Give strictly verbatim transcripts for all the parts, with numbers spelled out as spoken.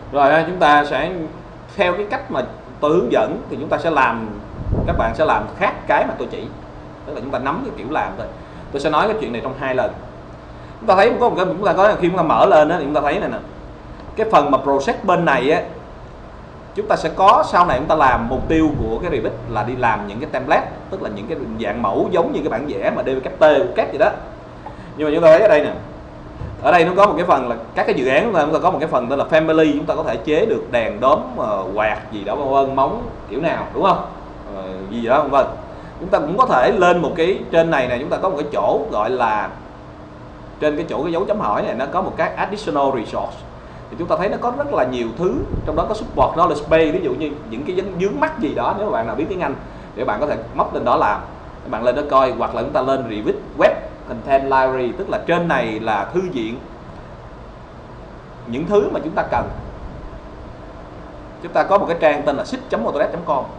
Rồi chúng ta sẽ theo cái cách mà tôi hướng dẫn thì chúng ta sẽ làm, các bạn sẽ làm khác cái mà tôi chỉ, tức là chúng ta nắm cái kiểu làm thôi. Tôi sẽ nói cái chuyện này trong hai lần. Chúng ta thấy có một cái chúng ta có khi chúng ta mở lên đó thì chúng ta thấy này nè, cái phần mà process bên này á, chúng ta sẽ có sau này chúng ta làm mục tiêu của cái Revit là đi làm những cái template, tức là những cái dạng mẫu giống như cái bản vẽ mà đê vê kép tê của các gì đó. Nhưng mà chúng ta thấy ở đây nè, ở đây nó có một cái phần là các cái dự án chúng ta, chúng ta có một cái phần tên là family, chúng ta có thể chế được đèn đóm, uh, quạt gì đó vân vân, móng kiểu nào, đúng không, uh, gì đó vân vân. Chúng ta cũng có thể lên một cái trên này này, chúng ta có một cái chỗ gọi là trên cái chỗ cái dấu chấm hỏi này nó có một cái additional resource, thì chúng ta thấy nó có rất là nhiều thứ, trong đó có support knowledge base, ví dụ như những cái vướng mắc gì đó, nếu mà bạn nào biết tiếng Anh thì bạn có thể móc lên đó làm, các bạn lên đó coi, hoặc là chúng ta lên Revit web content library, tức là trên này là thư viện những thứ mà chúng ta cần. Chúng ta có một cái trang tên là six chấm autodesk chấm com.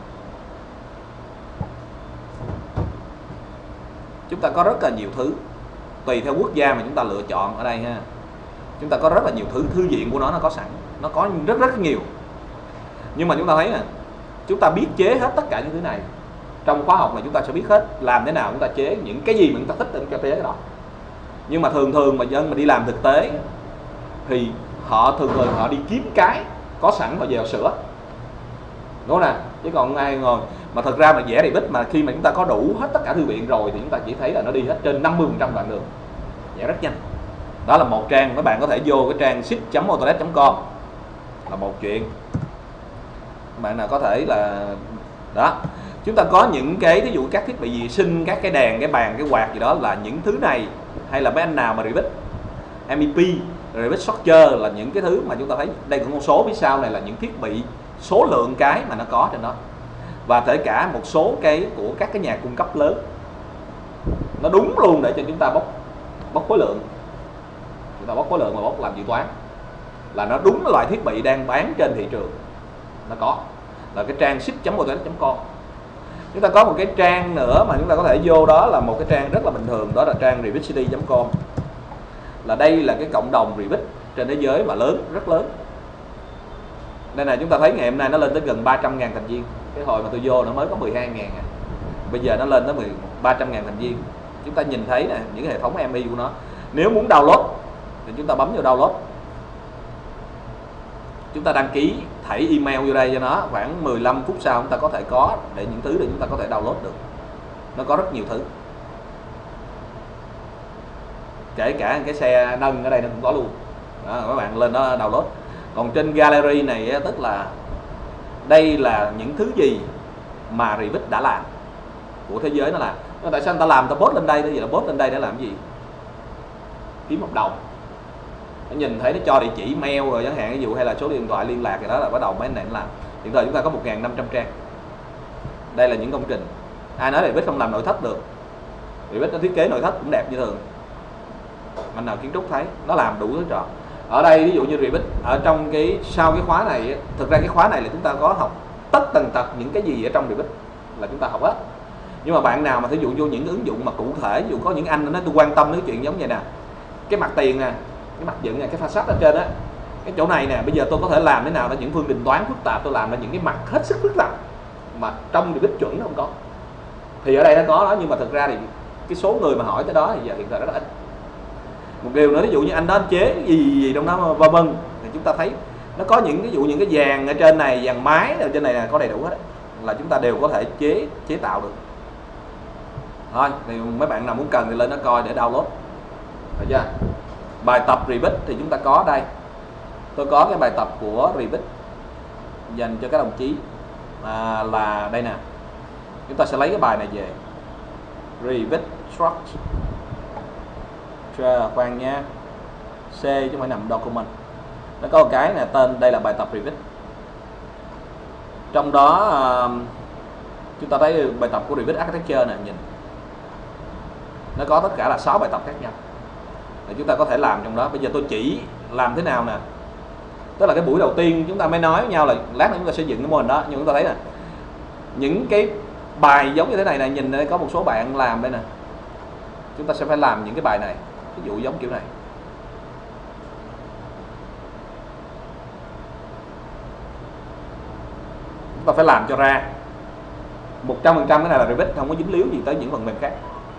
Chúng ta có rất là nhiều thứ tùy theo quốc gia mà chúng ta lựa chọn ở đây ha. Chúng ta có rất là nhiều thứ, thư viện của nó nó có sẵn, nó có rất rất nhiều. Nhưng mà chúng ta thấy nè, chúng ta biết chế hết tất cả những thứ này. Trong khóa học này chúng ta sẽ biết hết làm thế nào chúng ta chế những cái gì mà chúng ta thích để chúng ta chế cái đó. Nhưng mà thường thường mà dân mà đi làm thực tế thì họ thường thường họ đi kiếm cái có sẵn và về sửa, đúng không nè, chứ còn ai ngồi mà thật ra mà vẽ Revit mà khi mà chúng ta có đủ hết tất cả thư viện rồi thì chúng ta chỉ thấy là nó đi hết trên năm mươi phần trăm đoạn đường, vẽ rất nhanh. Đó là một trang, các bạn có thể vô cái trang six chấm autodesk chấm com là một chuyện. Các bạn nào có thể là đó, chúng ta có những cái ví dụ các thiết bị vệ sinh, các cái đèn, cái bàn, cái quạt gì đó, là những thứ này, hay là mấy anh nào mà Revit em e pê, Revit Structure là những cái thứ mà chúng ta thấy đây, có một số phía sau này là những thiết bị số lượng cái mà nó có trên đó, và kể cả một số cái của các cái nhà cung cấp lớn, nó đúng luôn để cho chúng ta bóc bóc khối lượng, chúng ta bóc khối lượng và bóc làm dự toán, là nó đúng loại thiết bị đang bán trên thị trường, nó có, là cái trang six chấm autodesk chấm com. Chúng ta có một cái trang nữa mà chúng ta có thể vô, đó là một cái trang rất là bình thường, đó là trang revit city chấm com. Là đây là cái cộng đồng Revit trên thế giới mà lớn, rất lớn. Đây này, chúng ta thấy ngày hôm nay nó lên tới gần ba trăm ngàn thành viên. Cái hồi mà tôi vô nó mới có mười hai ngàn à. Bây giờ nó lên tới ba trăm ngàn thành viên. Chúng ta nhìn thấy nè, những cái hệ thống em i của nó. Nếu muốn download thì chúng ta bấm vào download. Chúng ta đăng ký thảy email vô đây cho nó, khoảng mười lăm phút sau chúng ta có thể có để những thứ để chúng ta có thể download được. Nó có rất nhiều thứ. Kể cả cái xe nâng ở đây nó cũng có luôn. Đó, các bạn lên đó download. Còn trên gallery này tức là đây là những thứ gì mà Revit đã làm của thế giới nó làm. Tại sao người ta làm, người ta post lên đây, tại vì là post lên đây để làm gì? Kiếm hợp đồng. Nó nhìn thấy nó cho địa chỉ mail rồi chẳng hạn, ví dụ, hay là số điện thoại liên lạc, thì đó là bắt đầu mấy anh này nó làm. Hiện thời chúng ta có một nghìn năm trăm trang. Đây là những công trình. Ai nói Revit không làm nội thất được? Revit nó thiết kế nội thất cũng đẹp như thường. Anh nào kiến trúc thấy nó làm đủ thứ trò. Ở đây ví dụ như Revit ở trong cái sau cái khóa này, thực ra cái khóa này là chúng ta có học tất tần tật những cái gì ở trong Revit là chúng ta học hết. Nhưng mà bạn nào mà thí dụ vô những ứng dụng mà cụ thể, ví dụ có những anh nói tôi quan tâm đến cái chuyện giống vậy nè, cái mặt tiền nè, cái mặt dựng nè, cái facade ở trên á, cái chỗ này nè, bây giờ tôi có thể làm thế nào để những phương định toán phức tạp, tôi làm ra những cái mặt hết sức phức tạp mà trong Revit chuẩn nó không có, thì ở đây nó có đó. Nhưng mà thực ra thì cái số người mà hỏi tới đó thì giờ hiện tại rất là ít. Một điều nữa, ví dụ như anh đó anh chế gì gì, gì trong đó vân vân, thì chúng ta thấy nó có những ví dụ những cái dàn ở trên này, dàn máy ở trên này là có đầy đủ hết, là chúng ta đều có thể chế chế tạo được. Thôi thì mấy bạn nào muốn cần thì lên nó coi để download, được chưa? Bài tập Revit thì chúng ta có đây, tôi có cái bài tập của Revit dành cho các đồng chí à, là đây nè. Chúng ta sẽ lấy cái bài này về, Revit Structure, khoan nha, C chứ không phải nằm document. Nó có một cái nè, tên đây là bài tập Revit. Trong đó uh, chúng ta thấy bài tập của Revit Architecture nè, nhìn nó có tất cả là sáu bài tập khác nhau để chúng ta có thể làm trong đó. Bây giờ tôi chỉ làm thế nào nè, tức là cái buổi đầu tiên chúng ta mới nói với nhau là lát nữa chúng ta sẽ dựng cái mô hình đó. Nhưng chúng ta thấy nè, những cái bài giống như thế này này, nhìn đây có một số bạn làm đây nè, chúng ta sẽ phải làm những cái bài này, ví dụ giống kiểu này. chúng ta phải làm cho ra một trăm phần trăm. Cái này là Revit, không có dính líu gì tới những phần mềm khác.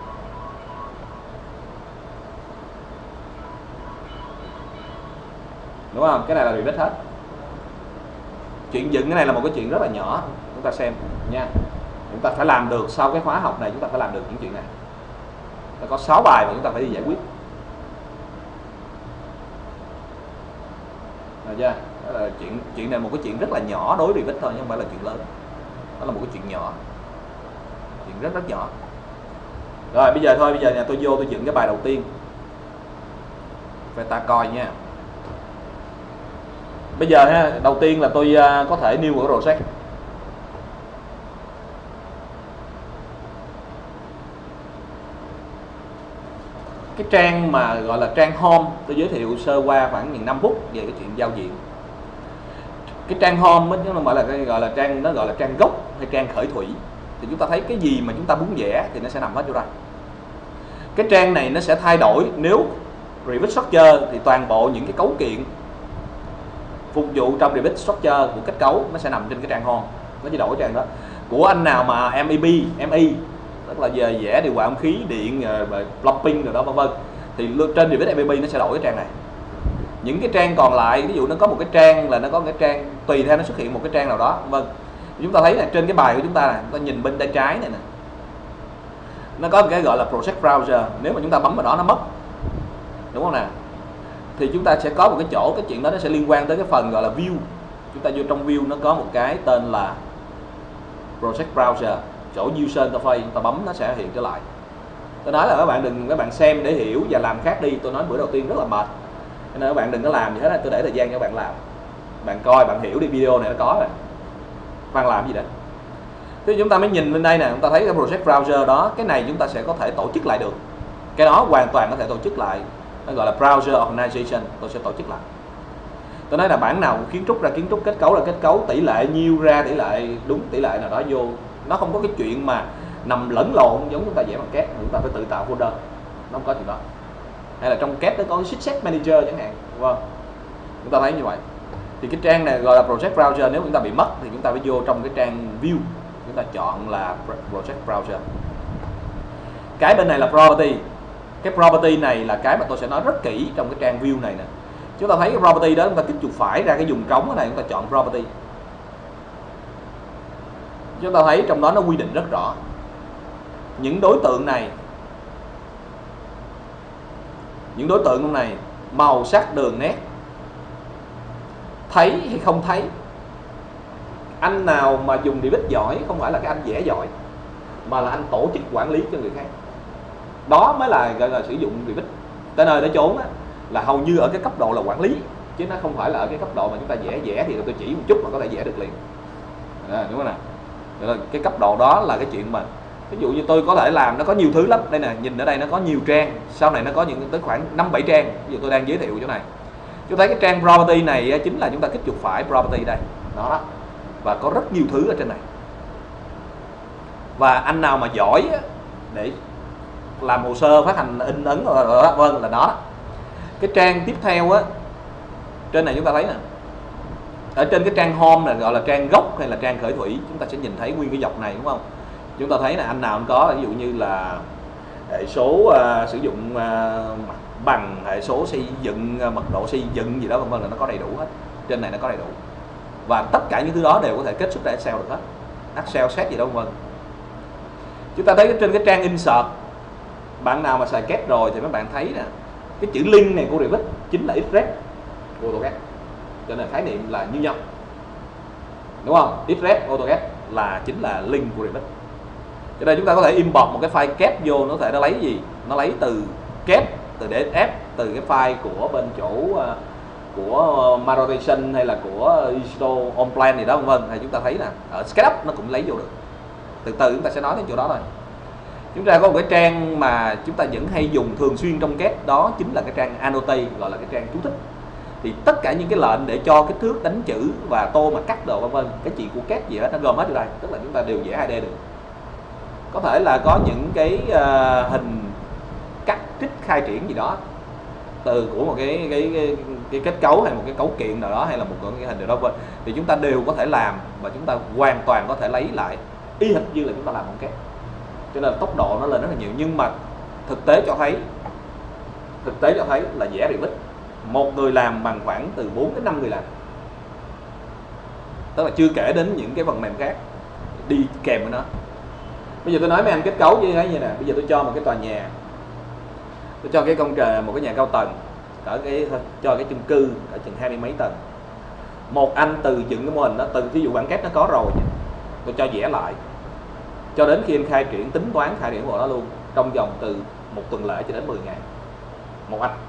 Đúng không? Cái này là Revit hết. Chuyện dựng cái này là một cái chuyện rất là nhỏ, chúng ta xem nha. Chúng ta phải làm được sau cái khóa học này, chúng ta phải làm được những chuyện này. Nó có sáu bài mà chúng ta phải đi giải quyết. Được chưa? Đó là chuyện chuyện này một cái chuyện rất là nhỏ đối với Revit thôi, chứ không phải là chuyện lớn. Đó là một cái chuyện nhỏ, chuyện rất rất nhỏ. Rồi bây giờ thôi, bây giờ nhà tôi vô tôi dựng cái bài đầu tiên, phải ta coi nha. Bây giờ ha, đầu tiên là tôi uh, có thể new một project. Cái trang mà gọi là trang home, tôi giới thiệu sơ qua khoảng năm phút về cái chuyện giao diện. Cái trang home chứ không phải là cái gọi là trang, nó gọi là trang gốc hay trang khởi thủy. Thì chúng ta thấy cái gì mà chúng ta muốn vẽ thì nó sẽ nằm hết chỗ đây. Cái trang này nó sẽ thay đổi, nếu Revit Structure thì toàn bộ những cái cấu kiện phục vụ trong Revit Structure của kết cấu nó sẽ nằm trên cái trang home, nó chỉ đổi trang đó. Của anh nào mà em e bê, em e, tức là về vẽ điều hòa âm khí, điện, plumbing rồi đó vân vân, thì trên Revit em e bê nó sẽ đổi cái trang này. Những cái trang còn lại, ví dụ nó có một cái trang là nó có một cái trang tùy theo nó xuất hiện một cái trang nào đó, vâng. Chúng ta thấy là trên cái bài của chúng ta này, chúng ta nhìn bên tay trái này nè, nó có một cái gọi là Project Browser. Nếu mà chúng ta bấm vào đó nó mất, đúng không nào? Thì chúng ta sẽ có một cái chỗ, cái chuyện đó nó sẽ liên quan tới cái phần gọi là View. Chúng ta vô trong View nó có một cái tên là Project Browser, chỗ User Interface, chúng ta bấm nó sẽ hiện trở lại. Tôi nói là các bạn đừng, các bạn xem để hiểu và làm khác đi. Tôi nói bữa đầu tiên rất là mệt, cho nên các bạn đừng có làm gì hết. Tôi để thời gian cho các bạn làm, bạn coi, bạn hiểu đi, video này nó có rồi, bạn làm gì đấy. Thế chúng ta mới nhìn lên đây nè, chúng ta thấy cái Project Browser đó, cái này chúng ta sẽ có thể tổ chức lại được. Cái đó hoàn toàn có thể tổ chức lại, nó gọi là Browser Organization, tôi sẽ tổ chức lại. Tôi nói là bản nào kiến trúc ra kiến trúc, kết cấu là kết cấu, tỷ lệ nhiêu ra tỷ lệ, đúng tỷ lệ nào đó vô. Nó không có cái chuyện mà nằm lẫn lộn giống chúng ta vẽ bằng két, chúng ta phải tự tạo folder, nó không có chuyện đó. Hay là trong két nó có cái Sheet Manager chẳng hạn, đúng không? Chúng ta thấy như vậy. Thì cái trang này gọi là Project Browser, nếu chúng ta bị mất thì chúng ta phải vô trong cái trang View, chúng ta chọn là Project Browser. Cái bên này là Property. Cái Property này là cái mà tôi sẽ nói rất kỹ trong cái trang View này nè. Chúng ta thấy cái Property đó, chúng ta kích chuột phải ra cái vùng trống này, chúng ta chọn Property. Chúng ta thấy trong đó nó quy định rất rõ. Những đối tượng này, những đối tượng này, màu sắc, đường nét, thấy hay không thấy. Anh nào mà dùng Revit giỏi không phải là cái anh vẽ giỏi, mà là anh tổ chức quản lý cho người khác. Đó mới là gọi là sử dụng Revit tới nơi tới chốn á, là hầu như ở cái cấp độ là quản lý, chứ nó không phải là ở cái cấp độ mà chúng ta vẽ vẽ thì tôi chỉ một chút mà có thể vẽ được liền. À, đúng không nào? Rồi, cái cấp độ đó là cái chuyện mà ví dụ như tôi có thể làm, nó có nhiều thứ lắm. Đây nè, nhìn ở đây nó có nhiều trang, sau này nó có những tới khoảng năm bảy trang. Ví dụ tôi đang giới thiệu chỗ này, chúng thấy cái trang Property này chính là chúng ta kích chuột phải Property đây đó, và có rất nhiều thứ ở trên này. Và anh nào mà giỏi để làm hồ sơ phát hành in ấn rồi, vâng, là đó. Cái trang tiếp theo á, trên này chúng ta thấy nè, ở trên cái trang home này gọi là trang gốc hay là trang khởi thủy, chúng ta sẽ nhìn thấy nguyên cái dọc này, đúng không? Chúng ta thấy là anh nào cũng có, ví dụ như là hệ số uh, sử dụng uh, mặt bằng, hệ số xây dựng, uh, mật độ xây dựng gì đó, vân vân, là nó có đầy đủ hết. Trên này nó có đầy đủ, và tất cả những thứ đó đều có thể kết xuất ra Excel được hết, Excel set gì đó, vân vân. Chúng ta thấy trên cái trang insert, bạn nào mà xài két rồi thì mấy bạn thấy nè, cái chữ link này của Revit chính là Xref của AutoCAD, cho nên khái niệm là như nhau, đúng không? Xref AutoCAD là chính là link của Revit. Cho nên chúng ta có thể import một cái file két vô, nó có thể nó lấy gì? Nó lấy từ két, từ đê ét ép, từ cái file của bên chỗ uh, của Marotation hay là của Digital On Plan gì đó, vân vân. Thì chúng ta thấy là ở SketchUp nó cũng lấy vô được. Từ từ chúng ta sẽ nói đến chỗ đó thôi. Chúng ta có một cái trang mà chúng ta vẫn hay dùng thường xuyên trong két, đó chính là cái trang Annotate, gọi là cái trang chú thích. Thì tất cả những cái lệnh để cho kích thước, đánh chữ và tô mà cắt đồ, vân vân, cái chuyện của két gì hết nó gom hết vô đây, tức là chúng ta đều vẽ hai D được. Có thể là có những cái uh, hình cắt trích khai triển gì đó từ của một cái cái, cái cái kết cấu hay một cái cấu kiện nào đó hay là một cái hình nào đó, thì chúng ta đều có thể làm và chúng ta hoàn toàn có thể lấy lại y hệt như là chúng ta làm bằng cát. Cho nên là tốc độ nó lên rất là nhiều. Nhưng mà thực tế cho thấy thực tế cho thấy là vẽ Revit một người làm bằng khoảng từ bốn đến năm người làm, tức là chưa kể đến những cái phần mềm khác đi kèm với nó. Bây giờ tôi nói mấy anh kết cấu như thế như nè, bây giờ tôi cho một cái tòa nhà, tôi cho cái công trình một cái nhà cao tầng ở cái cho cái chung cư ở chừng hai mươi mấy tầng, một anh từ dựng cái mô hình đó, từ ví dụ bản cát nó có rồi, tôi cho vẽ lại cho đến khi anh khai triển tính toán khai triển của nó luôn trong vòng từ một tuần lễ cho đến mười ngày một anh.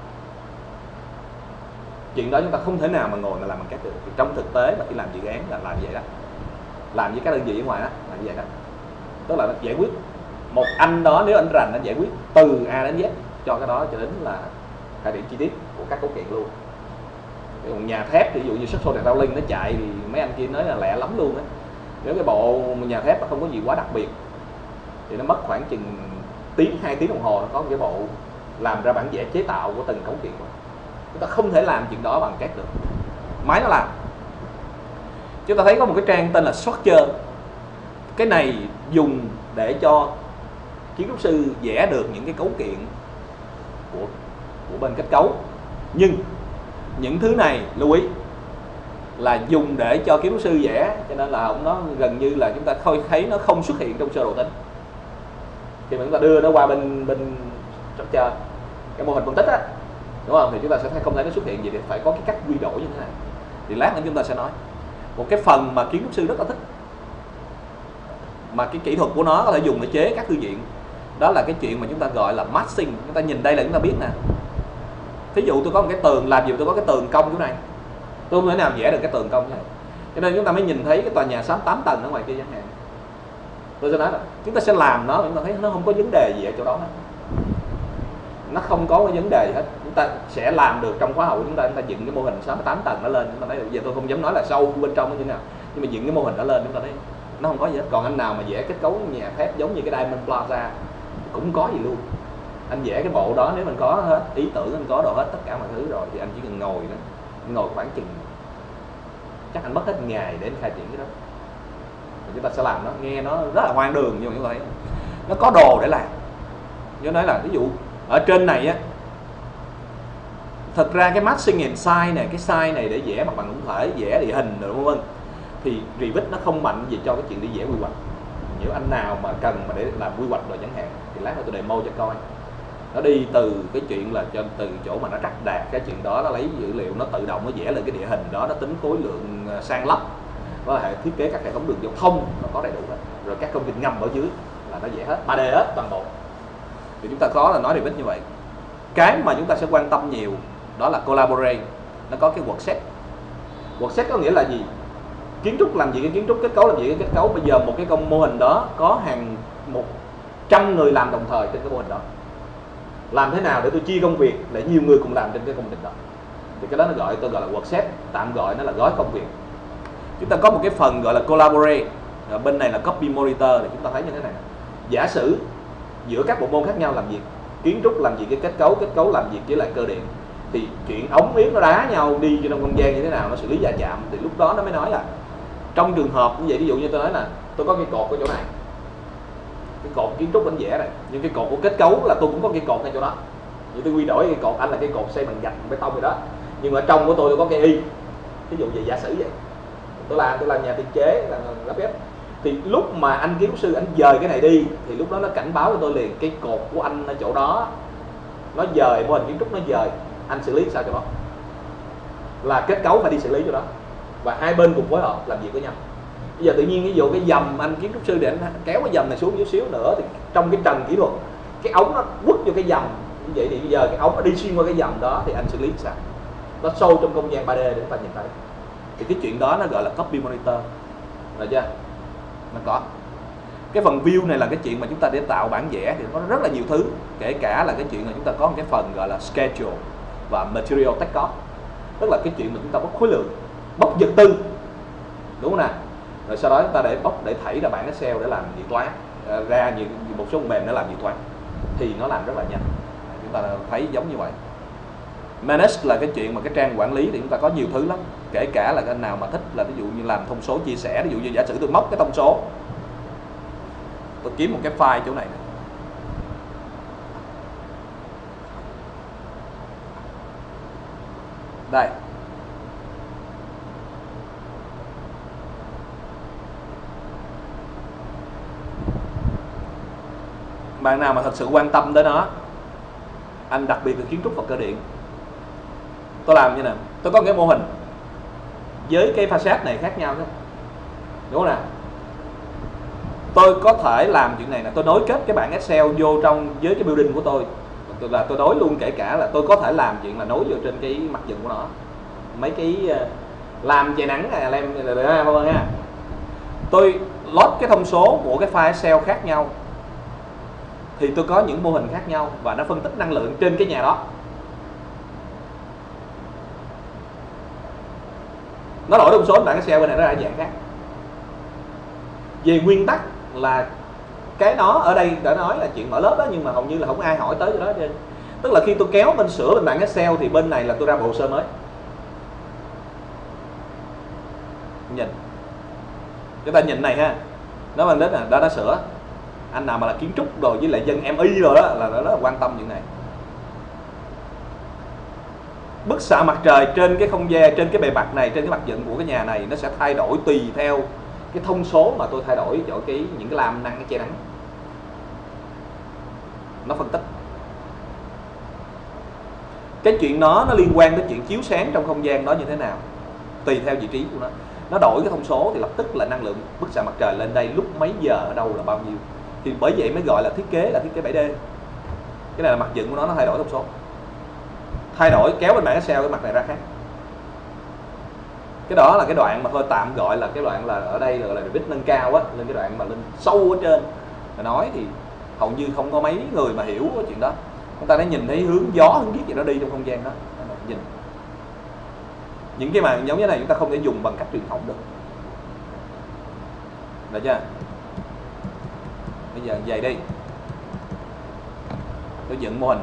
Chuyện đó chúng ta không thể nào mà ngồi mà làm bằng cát được. Thì trong thực tế mà khi làm dự án là làm vậy đó, làm với các đơn vị ở ngoài đó là như vậy đó, tức là giải quyết một anh đó, nếu anh rành anh giải quyết từ A đến Z cho cái đó cho đến là khai triển chi tiết của các cấu kiện luôn. Còn nhà thép thì ví dụ như Structural Detailing nó chạy thì mấy anh kia nói là lẹ lắm luôn á. Nếu cái bộ nhà thép nó không có gì quá đặc biệt thì nó mất khoảng chừng tiếng hai tiếng đồng hồ nó có một cái bộ làm ra bản vẽ chế tạo của từng cấu kiện. Chúng ta không thể làm chuyện đó bằng cát được, máy nó làm. Chúng ta thấy có một cái trang tên là Structure, cái này dùng để cho kiến trúc sư vẽ được những cái cấu kiện của của bên kết cấu. Nhưng những thứ này lưu ý là dùng để cho kiến trúc sư vẽ, cho nên là nó gần như là chúng ta khôi thấy nó không xuất hiện trong sơ đồ tính. Khi mà chúng ta đưa nó qua bên bên Structure, cái mô hình phân tích á, đúng không, thì chúng ta sẽ thấy không thấy nó xuất hiện gì, thì phải có cái cách quy đổi như thế này. Thì lát nữa chúng ta sẽ nói một cái phần mà kiến trúc sư rất là thích, mà cái kỹ thuật của nó có thể dùng để chế các thư viện, đó là cái chuyện mà chúng ta gọi là massing. Chúng ta nhìn đây là chúng ta biết nè, ví dụ tôi có một cái tường, làm gì tôi có cái tường cong chỗ này, tôi không thể nào vẽ được cái tường cong như này, cho nên chúng ta mới nhìn thấy cái tòa nhà tám tầng ở ngoài kia chẳng hạn. Tôi sẽ nói là chúng ta sẽ làm nó, chúng ta thấy nó không có vấn đề gì ở chỗ đó hết, nó không có cái vấn đề hết. Chúng ta sẽ làm được trong khóa học của chúng ta, chúng ta dựng cái mô hình sáu mươi tám tầng nó lên, chúng ta thấy được. Giờ tôi không dám nói là sâu bên trong nó như thế nào, nhưng mà dựng cái mô hình nó lên chúng ta thấy nó không có gì hết. Còn anh nào mà vẽ kết cấu nhà thép giống như cái Diamond Plaza cũng có gì luôn, anh vẽ cái bộ đó, nếu mình có hết ý tưởng, anh có đồ hết tất cả mọi thứ rồi, thì anh chỉ cần ngồi đó, ngồi khoảng chừng chắc anh mất hết ngày để anh khai triển cái đó. Thì chúng ta sẽ làm nó, nghe nó rất là hoang đường, nhưng mà chúng ta thấy nó có đồ để làm. Như nói là ví dụ ở trên này á, thật ra cái massing and size này, cái size này để vẽ mặt bằng tổng thể, vẽ địa hình rồi vân vân, thì Revit nó không mạnh gì cho cái chuyện đi vẽ quy hoạch. Nếu anh nào mà cần mà để làm quy hoạch rồi chẳng hạn, thì lát nữa tôi demo cho coi. Nó đi từ cái chuyện là cho từ chỗ mà nó trắc đạt cái chuyện đó, nó lấy dữ liệu, nó tự động nó vẽ lên cái địa hình đó, nó tính khối lượng san lấp, nó hệ thiết kế các hệ thống đường giao thông, nó có đầy đủ hết. Rồi các công trình ngầm ở dưới là nó vẽ hết, ba D hết toàn bộ. Thì chúng ta có là nói Revit như vậy. Cái mà chúng ta sẽ quan tâm nhiều đó là Collaborate, nó có cái workset. Workset có nghĩa là gì? Kiến trúc làm gì cái kiến trúc, kết cấu làm gì cái kết cấu. Bây giờ một cái công mô hình đó có hàng một trăm người làm đồng thời trên cái mô hình đó, làm thế nào để tôi chia công việc để nhiều người cùng làm trên cái công trình đó, thì cái đó nó gọi tôi gọi là workset, tạm gọi nó là gói công việc. Chúng ta có một cái phần gọi là Collaborate, ở bên này là Copy Monitor, để chúng ta thấy như thế này. Giả sử giữa các bộ môn khác nhau làm việc, kiến trúc làm gì cái kết cấu, kết cấu làm việc với lại cơ điện, thì chuyện ống yếm nó đá nhau đi trong không gian như thế nào, nó xử lý va chạm, thì lúc đó nó mới nói là trong trường hợp như vậy. Ví dụ như tôi nói là tôi có cái cột ở chỗ này, cái cột kiến trúc anh vẽ này, nhưng cái cột của kết cấu là tôi cũng có cái cột ngay chỗ đó, như tôi quy đổi cái cột anh là cái cột xây bằng gạch bê tông rồi đó, nhưng mà ở trong của tôi tôi có cái y, ví dụ vậy, giả sử vậy. Tôi làm tôi làm nhà thiết kế, làm lắp ghép, thì lúc mà anh kiến trúc sư anh dời cái này đi, thì lúc đó nó cảnh báo cho tôi liền cái cột của anh ở chỗ đó nó dời, mô hình kiến trúc nó dời, anh xử lý sao cho nó, là kết cấu phải đi xử lý cho đó, và hai bên cùng phối hợp làm việc với nhau. Bây giờ tự nhiên ví dụ cái dầm anh kiến trúc sư để anh kéo cái dầm này xuống chút xíu nữa, thì trong cái trần kỹ thuật cái ống nó quất vô cái dầm như vậy, thì bây giờ cái ống nó đi xuyên qua cái dầm đó, thì anh xử lý sao nó sâu trong không gian ba D để chúng ta nhìn thấy. Thì cái chuyện đó nó gọi là Copy Monitor, rồi chưa? Nó có cái phần view này là cái chuyện mà chúng ta để tạo bản vẽ thì có rất là nhiều thứ, kể cả là cái chuyện là chúng ta có một cái phần gọi là schedule và material take off, tức là cái chuyện mà chúng ta bóc khối lượng, bóc vật tư, đúng không nào? Rồi sau đó chúng ta để bóc để thảy ra bảng Excel để làm dự toán, ra như một số mềm để làm dự toán, thì nó làm rất là nhanh. Chúng ta thấy giống như vậy. Manage là cái chuyện mà cái trang quản lý thì chúng ta có nhiều thứ lắm, kể cả là cái nào mà thích là ví dụ như làm thông số chia sẻ, ví dụ như giả sử tôi móc cái thông số, tôi kiếm một cái file chỗ này nè. Đây, bạn nào mà thật sự quan tâm đến nó, anh đặc biệt là kiến trúc và cơ điện, tôi làm như này, tôi có cái mô hình với cái facade này khác nhau đó, đúng không nào? Tôi có thể làm chuyện này là tôi nối kết cái bảng Excel vô trong với cái building của tôi, là tôi nối luôn, kể cả là tôi có thể làm chuyện là nối vô trên cái mặt dựng của nó, mấy cái làm che nắng này, làm không ha. Tôi load cái thông số của cái file Excel khác nhau thì tôi có những mô hình khác nhau và nó phân tích năng lượng trên cái nhà đó. Nó đổi thông số bảng Excel bên này nó ra dạng khác. Về nguyên tắc là cái đó ở đây đã nói là chuyện mở lớp đó, nhưng mà hầu như là không ai hỏi tới cái đó trên. Tức là khi tôi kéo bên sửa bên bảng Excel thì bên này là tôi ra bộ hồ sơ mới. Nhìn, chúng ta nhìn này ha, nó bằng đến là đó, nó sửa. Anh nào mà là kiến trúc rồi với lại dân em y rồi đó là rất là quan tâm chuyện này. Bức xạ mặt trời trên cái không gian, trên cái bề mặt này, trên cái mặt dựng của cái nhà này nó sẽ thay đổi tùy theo cái thông số mà tôi thay đổi cho cái những cái làm năng cái che nắng. Nó phân tích cái chuyện đó, nó liên quan đến chuyện chiếu sáng trong không gian đó như thế nào, tùy theo vị trí của nó. Nó đổi cái thông số thì lập tức là năng lượng bức xạ mặt trời lên đây lúc mấy giờ ở đâu là bao nhiêu. Thì bởi vậy mới gọi là thiết kế là thiết kế bảy D. Cái này là mặt dựng của nó, nó thay đổi thông số, thay đổi kéo bên bảng Excel cái mặt này ra khác. Cái đó là cái đoạn mà thôi tạm gọi là cái đoạn là ở đây là gọi là Revit nâng cao á, lên cái đoạn mà lên sâu ở trên mà nói thì hầu như không có mấy người mà hiểu cái chuyện đó. Chúng ta đã nhìn thấy hướng gió, hướng viết gì nó đi trong không gian đó, nhìn những cái màn giống như này chúng ta không thể dùng bằng cách truyền thống được, được chưa? Bây giờ về đi, tôi dựng mô hình.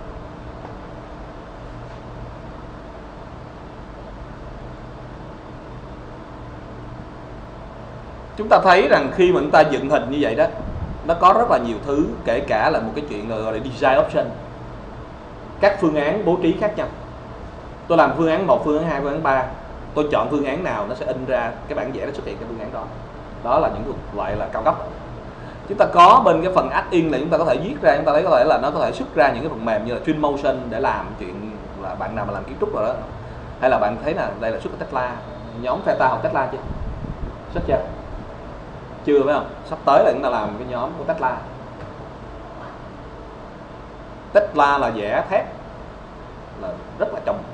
Chúng ta thấy rằng khi mà chúng ta dựng hình như vậy đó, nó có rất là nhiều thứ, kể cả là một cái chuyện gọi là design option, các phương án bố trí khác nhau. Tôi làm phương án một, phương án hai, phương án ba, tôi chọn phương án nào nó sẽ in ra cái bản vẽ nó xuất hiện cái phương án đó. Đó là những loại là cao cấp. Chúng ta có bên cái phần add-in là chúng ta có thể viết ra, chúng ta thấy có thể là nó có thể xuất ra những cái phần mềm như là Twinmotion để làm chuyện là bạn nào mà làm kiến trúc rồi đó, hay là bạn thấy là đây là xuất của Tesla, nhóm Feta học Tesla chưa? Xuất chưa? Chưa phải không? Sắp tới là chúng ta làm cái nhóm của Tesla. Tesla là vẽ thép là rất là trông.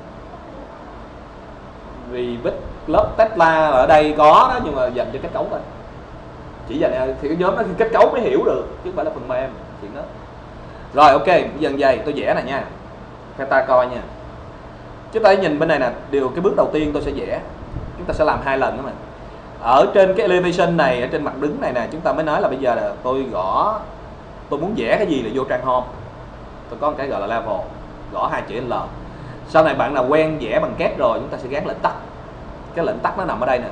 Vì vết lớp Tesla ở đây có đó, nhưng mà dành cho kết cấu thôi. Chỉ dành thì cái nhóm đó kết cấu mới hiểu được, chứ không phải là phần mềm chuyện đó. Rồi ok, bây giờ vậy tôi vẽ này nha, cho ta coi nha. Chúng ta nhìn bên này nè, điều cái bước đầu tiên tôi sẽ vẽ, chúng ta sẽ làm hai lần đó mà. Ở trên cái elevation này, ở trên mặt đứng này nè, chúng ta mới nói là bây giờ là tôi gõ, tôi muốn vẽ cái gì là vô trang home, tôi có một cái gọi là level, gõ hai chữ L. Sau này bạn nào quen vẽ bằng két rồi, chúng ta sẽ gắn lệnh tắt. Cái lệnh tắt nó nằm ở đây nè,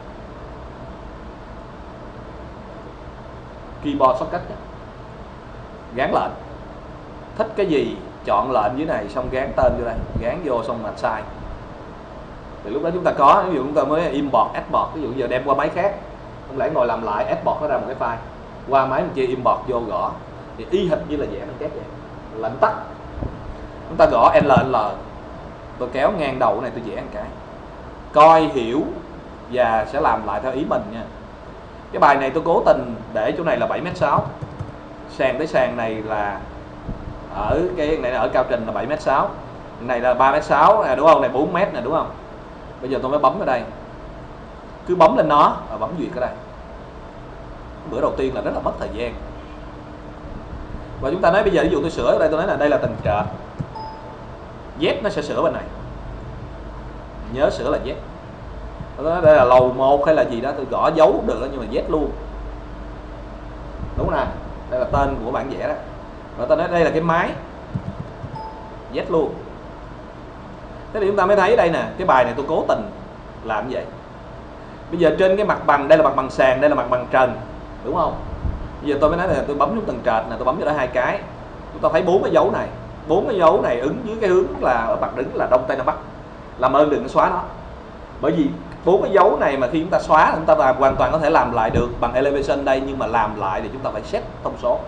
keyboard shortcut, gán lệnh, thích cái gì chọn lệnh dưới này, xong gán tên vô đây, gán vô xong mặt sai. Thì lúc đó chúng ta có, ví dụ chúng ta mới import, export, ví dụ giờ đem qua máy khác, không lẽ ngồi làm lại export nó ra một cái file, qua máy mình chia import vô gõ, thì y hệt như là vẽ bằng két vậy. Lệnh tắt, chúng ta gõ L L, tôi kéo ngang đầu này tôi vẽ một cái, coi hiểu và sẽ làm lại theo ý mình nha. Cái bài này tôi cố tình để chỗ này là bảy mét sáu, sàn tới sàn này là ở cái này là ở cao trình là bảy mét sáu, này là ba mét sáu nè, đúng không? Này bốn mét nè, đúng không? Bây giờ tôi mới bấm ở đây, cứ bấm lên nó và bấm duyệt ở đây. Bữa đầu tiên là rất là mất thời gian. Và chúng ta nói bây giờ ví dụ tôi sửa ở đây, tôi nói là đây là tầng trệt, Z nó sẽ sửa bên này, nhớ sửa là Z. Tôi nói đây là lầu một hay là gì đó, tôi gõ dấu cũng được nhưng mà Z luôn, đúng không nào? Đây là tên của bản vẽ đó. Và tôi nói đây là cái máy, Z luôn. Thế thì chúng ta mới thấy đây nè, cái bài này tôi cố tình làm như vậy. Bây giờ trên cái mặt bằng, đây là mặt bằng sàn, đây là mặt bằng trần, đúng không? Bây giờ tôi mới nói là tôi bấm xuống tầng trệt nè, tôi bấm cho nó hai cái, chúng ta thấy bốn cái dấu này, bốn cái dấu này ứng với cái hướng là ở mặt đứng là đông tây nam bắc. Làm ơn đừng xóa nó, bởi vì bốn cái dấu này mà khi chúng ta xóa, chúng ta làm hoàn toàn có thể làm lại được bằng elevation đây, nhưng mà làm lại thì chúng ta phải set thông số.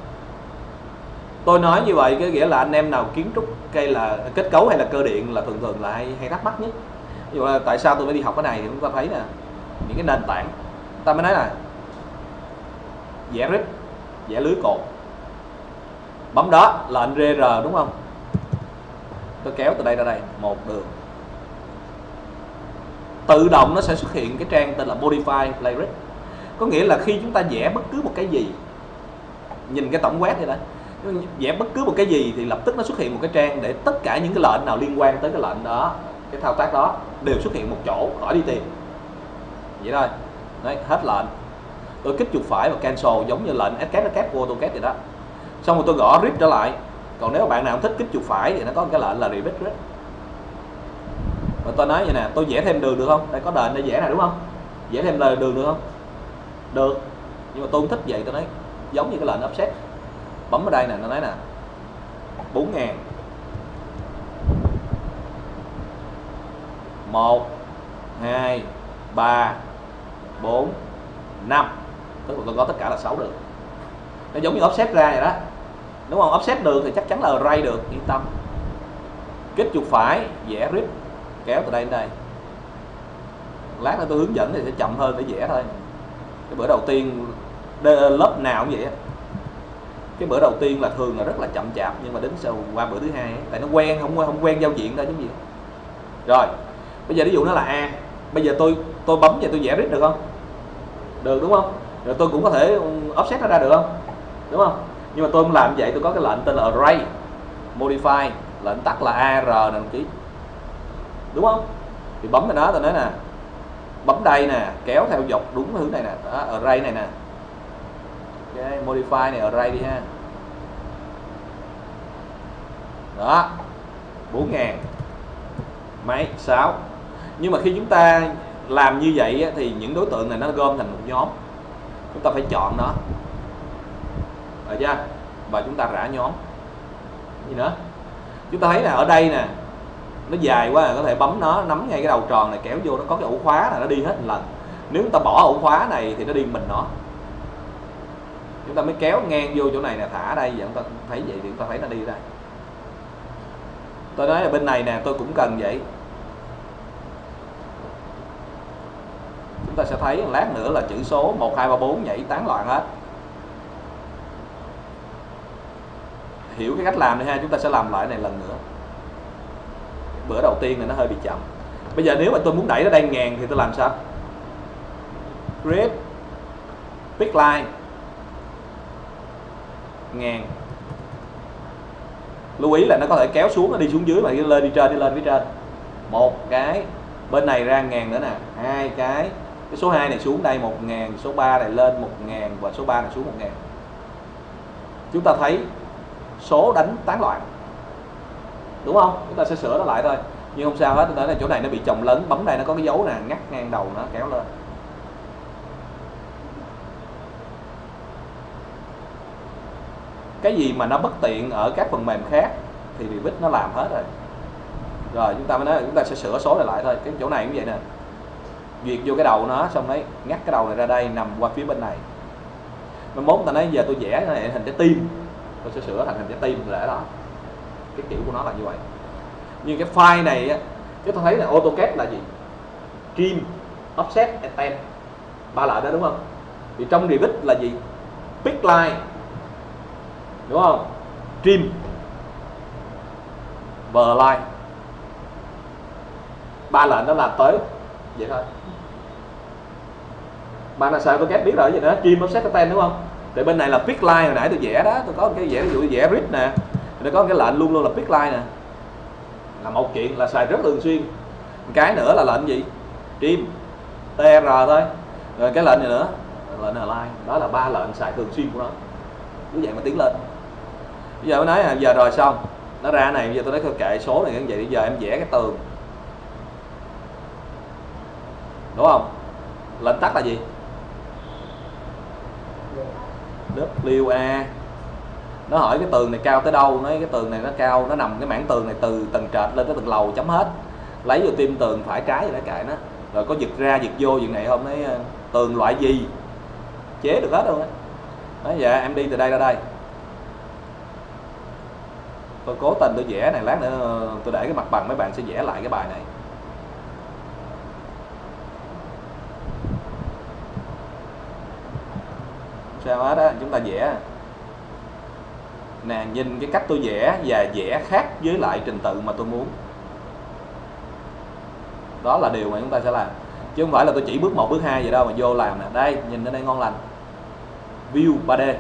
Tôi nói như vậy cái nghĩa là anh em nào kiến trúc hay là kết cấu hay là cơ điện là thường thường là hay, hay thắc mắc nhất. Ví dụ là tại sao tôi phải đi học cái này thì chúng ta thấy nè, những cái nền tảng ta mới nói là vẽ rít, vẽ lưới cột, bấm đó lệnh rê rờ, đúng không? Tôi kéo từ đây ra đây một đường, tự động nó sẽ xuất hiện cái trang tên là Modify Playlist. Có nghĩa là khi chúng ta vẽ bất cứ một cái gì, nhìn cái tổng quát vậy đó, vẽ bất cứ một cái gì thì lập tức nó xuất hiện một cái trang để tất cả những cái lệnh nào liên quan tới cái lệnh đó, cái thao tác đó đều xuất hiện một chỗ, khỏi đi tìm. Vậy thôi. Đấy, hết lệnh. Tôi kích chuột phải và cancel giống như lệnh Escape Escape của AutoCAD vậy đó. Xong rồi tôi gõ rip trở lại. Còn nếu bạn nào không thích kích chuột phải thì nó có cái lệnh là repeat rip. Và tôi nói vậy nè, tôi vẽ thêm đường được không? Đây có đền để vẽ này đúng không? Vẽ thêm lời đường được không? Được. Nhưng mà tôi không thích vậy, tôi nói giống như cái lệnh offset. Bấm ở đây nè, nó nói nè bốn ngàn, một, hai, ba, bốn, năm. Tức là tôi có tất cả là sáu đường. Nó giống như offset ra vậy đó, đúng không? Offset được thì chắc chắn là array được, yên tâm. Kích chuột phải, vẽ rip, kéo từ đây đến đây. Lát nữa tôi hướng dẫn thì sẽ chậm hơn để vẽ thôi. Cái bữa đầu tiên lớp nào cũng vậy á, cái bữa đầu tiên là thường là rất là chậm chạp, nhưng mà đến sau qua bữa thứ hai ấy, tại nó quen, không không quen giao diện thôi chứ gì. Rồi bây giờ ví dụ nó là A, bây giờ tôi tôi bấm và tôi vẽ rít được không? Được, đúng không? Rồi tôi cũng có thể offset nó ra được không? Đúng không? Nhưng mà tôi không làm vậy, tôi có cái lệnh tên là array modify, lệnh tắt là a rờ đăng ký, đúng không? Thì bấm vào đó, tôi nói nè, bấm đây nè, kéo theo dọc đúng hướng này nè, đó, array này nè, okay, modify này array đi ha. Đó, bốn ngàn mấy, sáu. Nhưng mà khi chúng ta làm như vậy á, thì những đối tượng này nó gom thành một nhóm, chúng ta phải chọn nó, được chưa? Và chúng ta rã nhóm. Gì nữa? Chúng ta thấy là ở đây nè, nó dài quá, có thể bấm nó, nắm ngay cái đầu tròn này kéo vô, nó có cái ổ khóa là nó đi hết một lần. Nếu chúng ta bỏ ổ khóa này thì nó đi mình nó. Chúng ta mới kéo ngang vô chỗ này nè, thả ở đây, vậy chúng ta thấy vậy thì chúng ta thấy nó đi ra. Tôi nói là bên này nè, tôi cũng cần vậy. Chúng ta sẽ thấy lát nữa là chữ số một, hai, ba, bốn nhảy tán loạn hết. Hiểu cái cách làm này ha, chúng ta sẽ làm lại này lần nữa. Bữa đầu tiên này nó hơi bị chậm. Bây giờ nếu mà tôi muốn đẩy nó đây ngàn thì tôi làm sao? Create pick line ngàn. Lưu ý là nó có thể kéo xuống, nó đi xuống dưới, mà đi lên đi trên, đi lên phía trên. Một cái, bên này ra ngàn nữa nè, hai cái, cái số hai này xuống đây một ngàn, số ba này lên một ngàn và số ba này xuống một ngàn. Chúng ta thấy số đánh tán loạn, đúng không? Chúng ta sẽ sửa nó lại thôi, nhưng không sao hết. Tôi nói là chỗ này nó bị chồng lớn, bấm đây nó có cái dấu nè, ngắt ngang đầu nó kéo lên. Cái gì mà nó bất tiện ở các phần mềm khác thì Revit nó làm hết rồi. Rồi chúng ta mới nói là chúng ta sẽ sửa số này lại thôi. Cái chỗ này cũng vậy nè, duyệt vô cái đầu nó, xong đấy ngắt cái đầu này ra đây, nằm qua phía bên này. Mai mốt ta nói giờ tôi vẽ cái này thành trái tim, tôi sẽ sửa thành hình trái tim để đó. Cái kiểu của nó là như vậy. Nhưng cái file này á, chúng ta thấy là AutoCAD là gì? Trim, Offset, Extend, ba lại đó, đúng không? Thì trong Revit là gì? Pick line, đúng không? Trim, Blur line. Ba lệnh đó làm tới vậy thôi. Bạn là sao AutoCAD biết rồi vậy nữa, Trim, Offset, Extend, đúng không? Thì bên này là pick line, hồi nãy tôi vẽ đó, tôi có cái vẽ, ví dụ vẽ grid nè, nó có cái lệnh luôn luôn là pick line nè, là một chuyện là xài rất thường xuyên. Cái nữa là lệnh gì? Trim, tê rờ thôi. Rồi cái lệnh này nữa, lệnh align. Đó là ba lệnh xài thường xuyên của nó. Như vậy mà tiến lên. Bây giờ mới nói là giờ rồi xong, Nó ra này, bây giờ tôi nói kệ số này như vậy, bây giờ em vẽ cái tường, đúng không? Lệnh tắt là gì? W A. Nó hỏi cái tường này cao tới đâu, nói cái tường này nó cao, nó nằm cái mảng tường này từ tầng trệt lên tới tầng lầu chấm hết. Lấy vô tim tường phải trái rồi nó kệ nó. Rồi có giật ra giật vô chuyện này không, nói tường loại gì chế được hết luôn á. Nói dạ em đi từ đây ra đây. Tôi cố tình tôi vẽ này, lát nữa tôi để cái mặt bằng mấy bạn sẽ vẽ lại cái bài này. Sao hết á, chúng ta vẽ nè, nhìn cái cách tôi vẽ và vẽ khác với lại trình tự mà tôi muốn. Đó là điều mà chúng ta sẽ làm, chứ không phải là tôi chỉ bước một bước hai vậy đâu mà vô làm nè. Đây nhìn ở đây ngon lành, view ba D,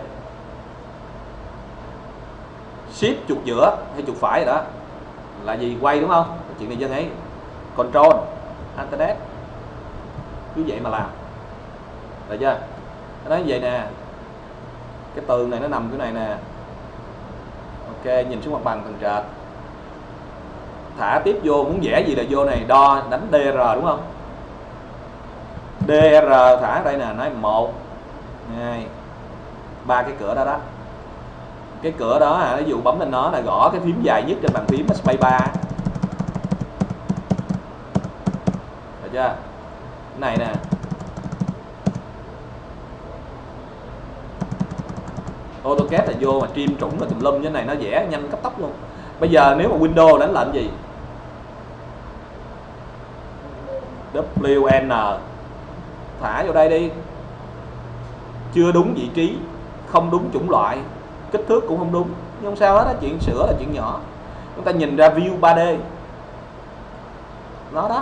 shift chuột giữa hay chuột phải rồi đó là gì, quay đúng không? Chuyện này dân ấy, control internet cứ vậy mà làm, được chưa? Nó nói vậy nè, cái tường này nó nằm cái này nè, ok, nhìn xuống mặt bằng tầng trệt, thả tiếp vô, muốn vẽ gì là vô này, đo đánh D R đúng không? D R thả ở đây nè, nói một hai ba cái cửa đó đó. Cái cửa đó à, ví dụ bấm lên nó là gõ cái phím dài nhất trên bàn phím space bar, được chưa? Cái này nè, AutoCAD là vô mà trim trũng là tùm lum, như này nó vẽ nhanh cấp tốc luôn. Bây giờ nếu mà Windows đánh lệnh gì, W N thả vô đây đi, chưa đúng vị trí, không đúng chủng loại, kích thước cũng không đúng, nhưng không sao hết á, chuyện sửa là chuyện nhỏ. Chúng ta nhìn ra view ba D nó đó,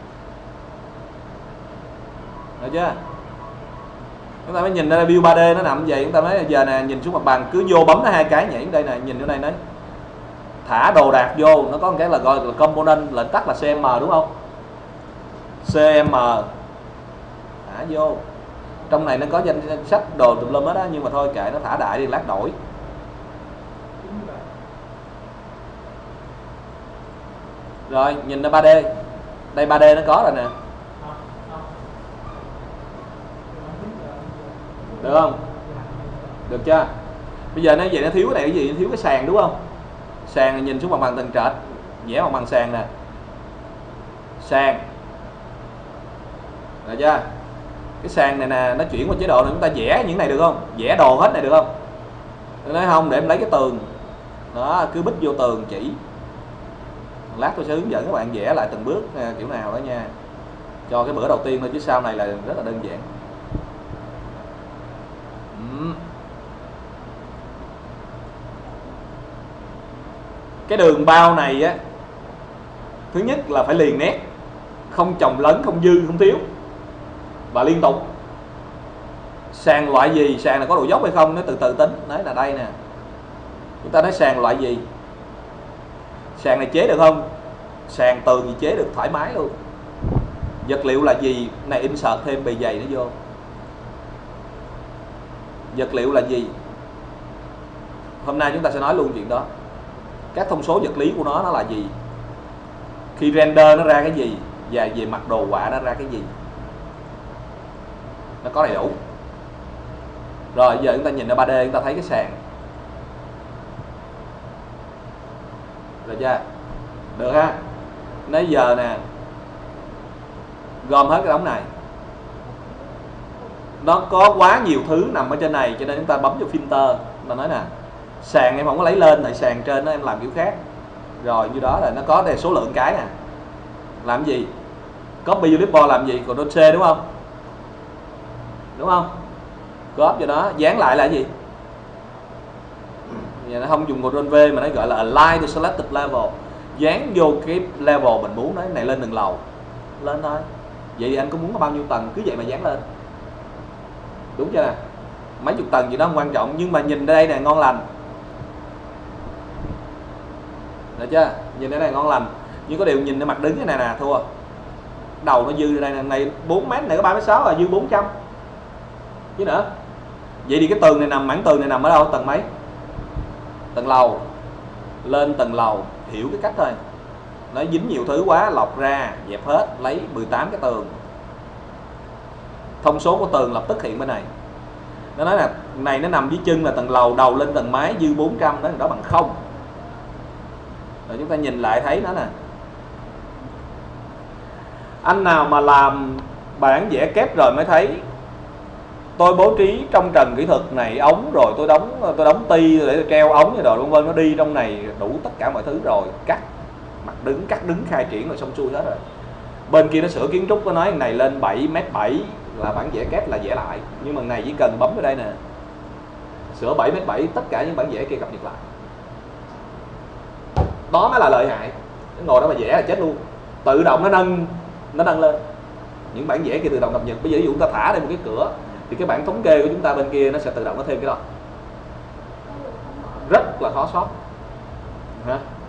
được chưa? Chúng ta mới nhìn ra view ba D nó nằm vậy. Chúng ta mới giờ nè, nhìn xuống mặt bằng cứ vô bấm nó hai cái nhảy đây nè, nhìn vô đây nói thả đồ đạc vô, nó có một cái là gọi là component, lệnh tắt là C M đúng không? C M thả vô, trong này nó có danh sách đồ tùm lum hết á, nhưng mà thôi kệ nó, thả đại đi lát đổi. Rồi nhìn ra ba D, đây ba D nó có rồi nè, được không? Được chưa? Bây giờ nó vậy nó thiếu cái này cái gì? Nó thiếu cái sàn đúng không? Sàn này nhìn xuống mặt bằng tầng trệt, vẽ mặt bằng sàn nè, sàn, được chưa? Cái sàn này nè, nó chuyển qua chế độ này, chúng ta vẽ những này được không? Vẽ đồ hết này được không? Tôi nói không, để em lấy cái tường đó, cứ bích vô tường chỉ. Lát tôi sẽ hướng dẫn các bạn vẽ lại từng bước nha, kiểu nào đó nha, cho cái bữa đầu tiên thôi, chứ sau này là rất là đơn giản. uhm. Cái đường bao này á, thứ nhất là phải liền nét, không chồng lấn, không dư, không thiếu và liên tục. Sàn loại gì, sàn là có độ dốc hay không, nó từ từ tính. Đấy là đây nè, chúng ta nói sàn loại gì, sàn này chế được không? Sàn tường gì chế được thoải mái luôn. Vật liệu là gì, này insert thêm bề dày nó vô. Vật liệu là gì, hôm nay chúng ta sẽ nói luôn chuyện đó. Các thông số vật lý của nó nó là gì, khi render nó ra cái gì, và về mặt đồ họa nó ra cái gì, nó có đầy đủ. Rồi giờ chúng ta nhìn ở ba D, chúng ta thấy cái sàn, được chưa? Được ha. Nãy giờ nè, gom hết cái đống này, nó có quá nhiều thứ nằm ở trên này, cho nên chúng ta bấm vô filter. Mà nói nè, sàn em không có lấy lên, tại sàn trên đó em làm kiểu khác. Rồi như đó là nó có đây số lượng cái nè, làm gì? Copy vô clipboard làm gì? Ctrl C đúng không? Đúng không? Copy vô đó, dán lại là gì? Giờ nó không dùng Ctrl V mà nó gọi là align to selected level, dán vô cái level mình muốn. Đấy, này lên từng lầu, lên thôi. Vậy thì anh có muốn có bao nhiêu tầng, cứ vậy mà dán lên, đúng chưa nè? Mấy chục tầng gì đó không quan trọng, nhưng mà nhìn đây nè, ngon lành, được chưa? Nhìn đây này ngon lành, nhưng có điều nhìn cái mặt đứng cái này nè, thua. Đầu nó dư đây nè, này bốn mét, này có ba mét sáu là dư bốn trăm chứ nữa. Vậy thì cái tường này nằm, mảng tường này nằm ở đâu? Tầng mấy? Tầng lầu. lên tầng lầu, hiểu cái cách thôi. Nó dính nhiều thứ quá, lọc ra, dẹp hết, lấy mười tám cái tường. Thông số của tường lập tức hiện bên này. Nó nói là này nó nằm dưới chân là tầng lầu, đầu lên tầng mái dư bốn trăm, đó, đó bằng không. Rồi chúng ta nhìn lại thấy nó nè. Anh nào mà làm bản vẽ kép rồi mới thấy tôi bố trí trong trần kỹ thuật này ống, rồi tôi đóng tôi đóng ti để tôi treo ống rồi vân vân, nó đi trong này đủ tất cả mọi thứ rồi, cắt mặt đứng, cắt đứng khai triển rồi xong xuôi hết rồi. Bên kia nó sửa kiến trúc, nó nói này lên bảy mét bảy là bản vẽ kép là vẽ lại, nhưng mà này chỉ cần bấm vào đây nè, sửa bảy mét bảy, tất cả những bản vẽ kia cập nhật lại. Đó mới là lợi hại. Nó ngồi đó mà vẽ là chết luôn. Tự động nó nâng nó nâng lên. Những bản vẽ kia tự động cập nhật. Bây giờ ví dụ chúng ta thả đây một cái cửa thì cái bản thống kê của chúng ta bên kia nó sẽ tự động nó thêm cái đó. Rất là khó sót. Hả?